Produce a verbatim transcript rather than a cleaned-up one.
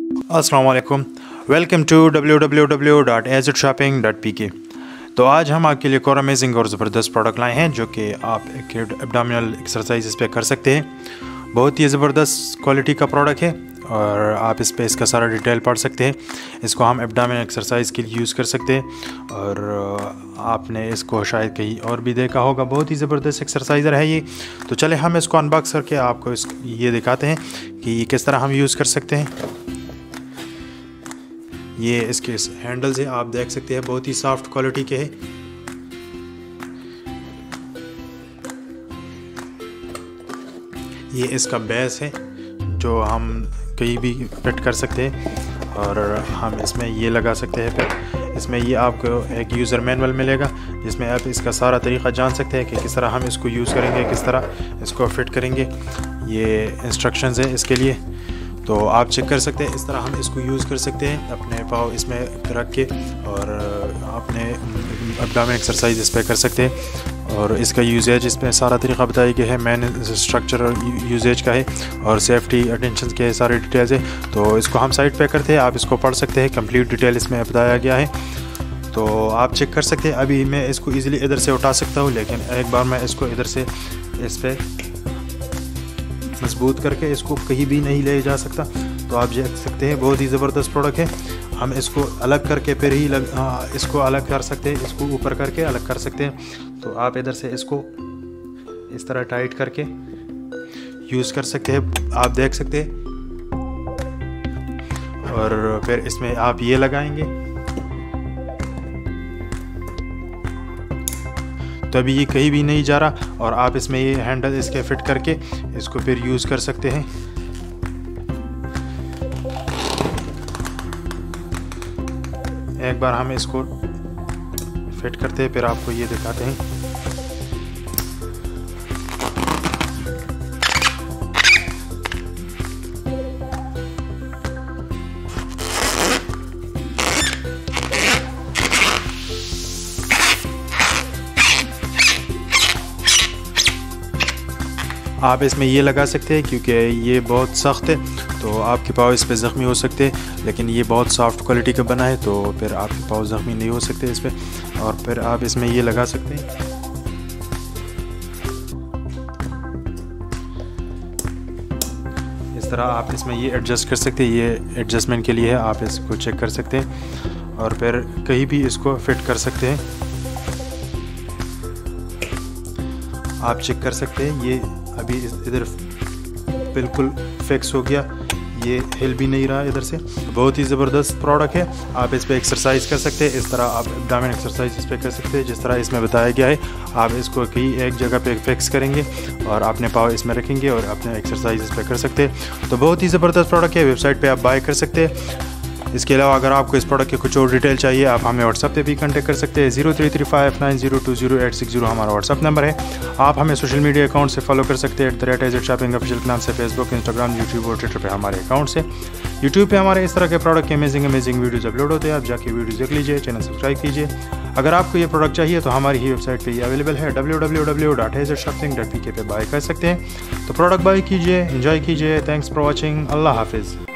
अस्सलाम वालेकुम, welcome to W W W dot as it shopping dot P K. तो आज हम आपके लिए और अमेजिंग और ज़बरदस्त प्रोडक्ट लाए हैं जो कि आप एक एब्डोमिनल एक्सरसाइज इस पर कर सकते हैं। बहुत ही ज़बरदस्त क्वालिटी का प्रोडक्ट है और आप इस पे इसका सारा डिटेल पढ़ सकते हैं। इसको हम एब्डोमिनल एक्सरसाइज के लिए यूज़ कर सकते हैं और आपने इसको शायद कहीं और भी देखा होगा। बहुत ही ज़बरदस्त एक्सरसाइज़र है ये। तो चले हम इसको अनबॉक्स करके आपको इस ये दिखाते हैं कि ये किस तरह हम यूज़ कर सकते हैं। ये इसके हैंडल्स हैं, आप देख सकते हैं, बहुत ही सॉफ्ट क्वालिटी के हैं। ये इसका बेस है जो हम कहीं भी फिट कर सकते हैं और हम इसमें ये लगा सकते हैं। फिर इसमें ये आपको एक यूज़र मैनुअल मिलेगा जिसमें आप इसका सारा तरीक़ा जान सकते हैं कि किस तरह हम इसको यूज़ करेंगे, किस तरह इसको फिट करेंगे। ये इंस्ट्रक्शंस है इसके लिए, तो आप चेक कर सकते हैं। इस तरह हम इसको यूज़ कर सकते हैं, अपने पाँव इसमें रख के और अपने एब्डोमेन एक्सरसाइज इस पर कर सकते हैं। और इसका यूजेज इसमें सारा तरीका बताया गया है, मेन स्ट्रक्चर यूजेज का है और सेफ्टी अटेंशन के सारे डिटेल्स है। तो इसको हम साइड पे करते हैं, आप इसको पढ़ सकते हैं, कंप्लीट डिटेल इसमें बताया गया है। तो आप चेक कर सकते हैं। अभी मैं इसको ईज़िली इधर से उठा सकता हूँ, लेकिन एक बार मैं इसको इधर से इस पर मजबूत करके इसको कहीं भी नहीं ले जा सकता। तो आप देख सकते हैं, बहुत ही ज़बरदस्त प्रोडक्ट है। हम इसको अलग करके फिर ही लग, आ, इसको अलग कर सकते हैं, इसको ऊपर करके अलग कर सकते हैं। तो आप इधर से इसको इस तरह टाइट करके यूज़ कर सकते हैं, आप देख सकते हैं। और फिर इसमें आप ये लगाएंगे तो अभी ये कहीं भी नहीं जा रहा और आप इसमें ये हैंडल इसके फिट करके इसको फिर यूज़ कर सकते हैं। एक बार हम इसको फिट करते हैं, फिर आपको ये दिखाते हैं। आप इसमें ये लगा सकते हैं क्योंकि ये बहुत सख्त है, तो आपके पाँव इस पे ज़ख्मी हो सकते हैं, लेकिन ये बहुत सॉफ्ट क्वालिटी का बना है तो फिर आपके पाँव ज़ख्मी नहीं हो सकते इस पे। और फिर आप इसमें ये लगा सकते हैं। इस तरह आप इसमें ये एडजस्ट कर सकते हैं, ये एडजस्टमेंट के लिए है, आप इसको चेक कर सकते हैं और फिर कहीं भी इसको फिट कर सकते हैं। आप चेक कर सकते हैं, ये अभी इधर बिल्कुल फिक्स हो गया, ये हिल भी नहीं रहा इधर से। बहुत ही ज़बरदस्त प्रोडक्ट है। आप इस पे एक्सरसाइज कर सकते हैं, इस तरह आप एब्डोमेन एक्सरसाइज इस पे कर सकते हैं जिस तरह इसमें बताया गया है। आप इसको कहीं एक जगह पे फिक्स करेंगे और अपने पाँव इसमें रखेंगे और अपने एक्सरसाइज इस पे कर सकते हैं। तो बहुत ही ज़बरदस्त प्रोडक्ट है, वेबसाइट पर आप बाय कर सकते हैं। इसके अलावा अगर आपको इस प्रोडक्ट के कुछ और डिटेल चाहिए, आप हमें व्हाट्सएप पे भी कांटेक्ट कर सकते हैं। Zero three three five nine zero two zero eight six zero हमारा व्हाट्सएप नंबर है। आप हमें सोशल मीडिया अकाउंट से फॉलो कर सकते हैं, at the rate as it shopping official के नाम से, फेसबुक, इंस्टाग्राम, यूट्यूब और ट्विटर पे हमारे अकाउंट से। यूट्यूब पे हमारे इस तरह के प्रोडक्ट के अमेजिंग अमेजिंग वीडियोज़ अपलोड होते हैं, आप जाके वीडियोज़ देख लीजिए, चैनल सब्सक्राइब कीजिए। अगर आपको ये प्रोडक्ट चाहिए तो हमारी ही वेबसाइट पे ये अवेलेबल है, W W W dot as it shopping dot P K पे बाय कर सकते हैं। तो प्रोडक्ट बाय कीजिए, एंजॉय कीजिए। थैंक्स फॉर वॉचिंग, अल्लाह हाफिज़।